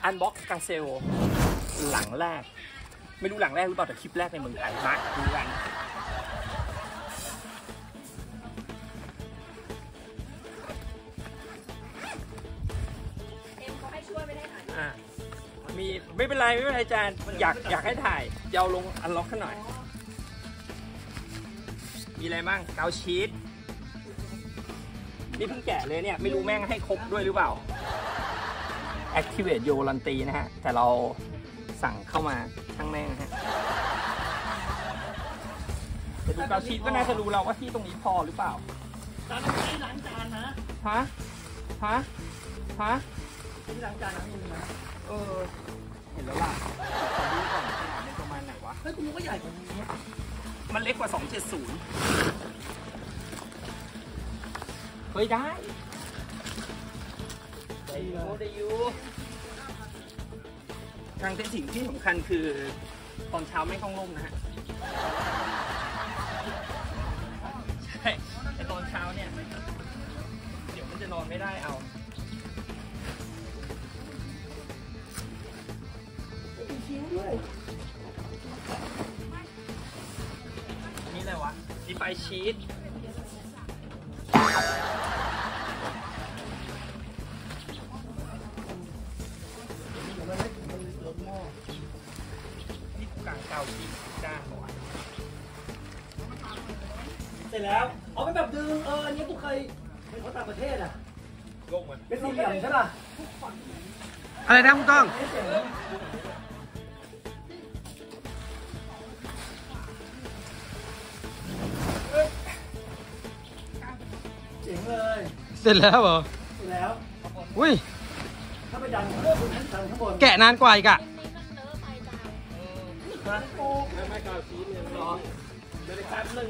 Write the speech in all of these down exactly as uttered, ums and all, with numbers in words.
อันบ็อกกาเซลหลังแรกไม่รู้หลังแรกหรือเปล่าแต่คลิปแรกในเมืองไทยมาดูกันเอ็มเขาให้ช่วยไม่ได้ค่ะอ่ามีไม่เป็นไรไม่เป็นไรอาจารย์อยากอยากให้ถ่ายเดี๋ยวลงอันล็อกขึ้นหน่อยมีอะไรบ้างเกาชีสนี่เพิ่งแกะเลยเนี่ยไม่รู้แม่งให้ครบด้วยหรือเปล่า Activate โยลันตีนะฮะแต่เราสั่งเข้ามาทั้งแม่งฮะแต่ดูเกาชีสก็น่าจะรู้เราว่าที่ตรงนี้พอหรือเปล่าจานไม่ล้างจานนะฮะฮะฮะที่ล้างจานนะมีไหมเออเห็นแล้วล่ะขอดูก่อนขนาดในประมาณไหนวะเฮ้ยคุณรู้ว่าใหญ่กว่านี้มันเล็กกว่าสองเจ็ดศูนย์เฮ้ยได้ได้อยู่ได้อยู่ทางเป็นสิ่งที่สำคัญคือตอนเช้าไม่ต้องร่มนะฮะใช่ไอตอนเช้าเนี่ยเดี๋ยวมันจะนอนไม่ได้เอานี่อะไรวะดีไฟชีสนี่กลางเกาชีสจ้าหัวเสร็จแล้วเอาเป็นแบบดึงเอออันนี้กูเคยเป็นคนต่างประเทศอ่ะโลกมันเป็นสี่เหลี่ยมใช่ป่ะอะไรนะคุณก้องเจ๋งเลยเสร็จแล้วเหรอเสร็จแล้วอุ้ยถ้าไปดันเพิ่มคุณนั้นดันข้างบนแกะนานกว่าอีกอะไม่ไม่เกาชีสเนี่ยรอเดี๋ยวแป๊บนึง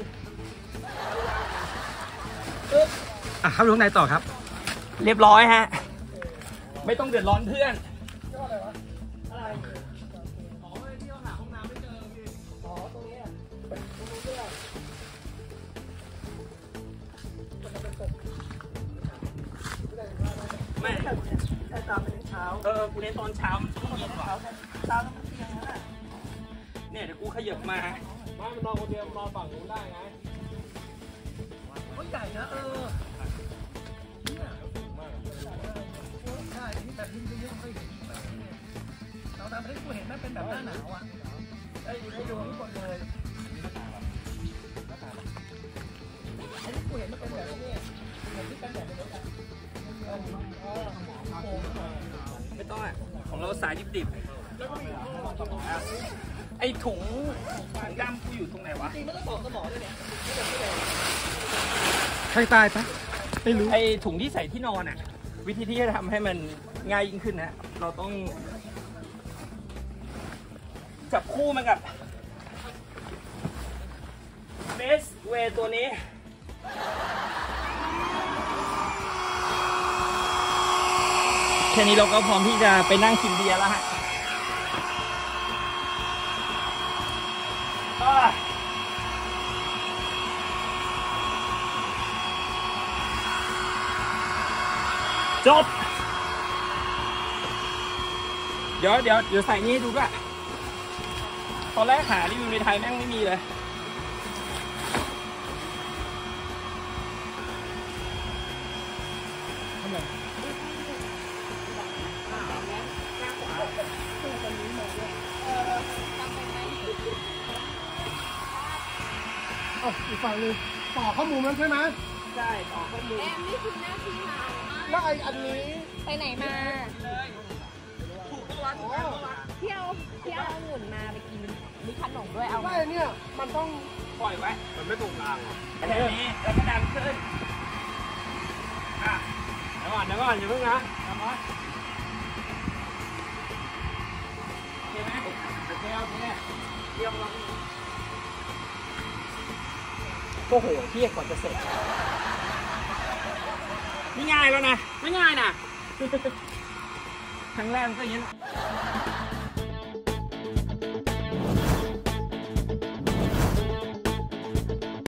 อ่ะเข้าไปข้างในต่อครับเรียบร้อยฮะไม่ต้องเดือดร้อนเพื่อนแม่แต่ตามไปเช้าเออกูเน้นตอนเช้ามันเย็นกว่าเช้าแล้วมันเที่ยงแล้วน่ะเนี่ยเดี๋ยวกูขยับมาไม่มันนอนคนเดียวนอนฝั่งนู้นได้ไงเขาใหญ่นะเออเนี่ยใช่ที่แบบนี้เยอะๆไม่เห็นแบบนี้เราทำให้กูเห็นมันเป็นแบบหน้าหนาวอ่ะไอ้ให้ดูทุกคนเลยไอ้ที่กูเห็นมันเป็นแบบนี้เหมือนที่กันแบบนี้ไม่ต้องอ่ะของเราสายดิบๆไอ้ถุงถุงดำกูอยู่ตรงไหนวะจริงไม่ต้องบอกสมองด้วยเนี่ยใครตายปะไม่รู้ไอ้ถุงที่ใส่ที่นอนอ่ะวิธีที่จะทำให้มันง่ายยิ่งขึ้นนะเราต้องจับคู่มันกับเบสเวย์ตัวนี้แค่นี้เราก็พร้อมที่จะไปนั่งกินเบียร์แล้วฮะจบเดี๋ยวเดี๋ยวเดี๋ยวใส่นี่ให้ดูด้วยตอนแรกหารีวิวในไทยแม่งไม่มีเลยอ๋ออีกฝั่งนึงต่อข้อมูลมันใช่ไหมใช่ต่อข้อมูลเอ็มนี่คือหน้าที่มาแล้วไอ้อันนี้ไปไหนมาถูกตัวถูกตัวเที่ยวเที่ยวเอาหมุนมาไปกินมีขนมด้วยเอาไม่เนี่ยมันต้องปล่อยไว้มันไม่ตรงกลางแค่นี้แล้วก็ดันขึ้นอ่ะเดี๋ยวก่อนเดี๋ยวก่อนอย่าเพิ่งนะทำไว้โอเคไหมโอเคโอเคเรียบร้อยโอ้โหเที่ยกว่าจะเสร็จนี่ง่ายแล้วนะไม่ง่ายนะครั้งแรกก็อย่างนี้